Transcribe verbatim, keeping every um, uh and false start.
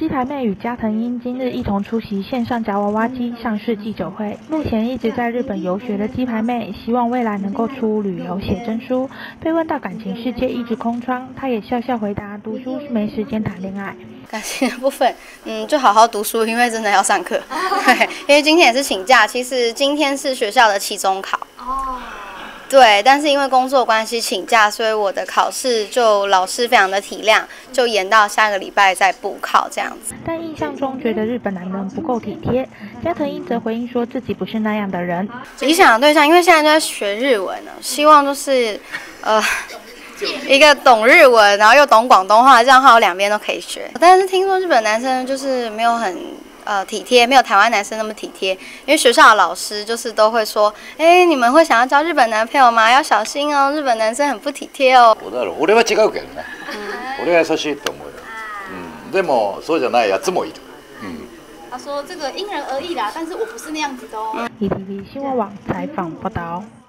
鸡排妹与加藤鹰今日一同出席线上夹娃娃机上市记者会。目前一直在日本游学的鸡排妹，希望未来能够出旅游写真书。被问到感情世界一直空窗，她也笑笑回答：读书没时间谈恋爱。 感情的部分，嗯，就好好读书，因为真的要上课。对，因为今天也是请假，其实今天是学校的期中考。哦。对，但是因为工作关系请假，所以我的考试就老师非常的体谅，就延到下个礼拜再补考这样子。 但印象中觉得日本男人不够体贴，加藤鹰则回应说自己不是那样的人。 理想的对象，因为现在就在学日文了，希望就是呃一个懂日文，然后又懂广东话，这样的话我两边都可以学。但是听说日本男生就是没有很。呃，体贴没有台湾男生那么体贴，因为学校的老师就是都会说，哎，你们会想要交日本男朋友吗？要小心哦，日本男生很不体贴哦。 我だろう、俺は違うけどね。俺は優しいと思うよ。嗯，でもそうじゃないやつもいる。嗯。 他说这个因人而异啦，但是我不是那样子的哦。 E T V 新闻网采访报道。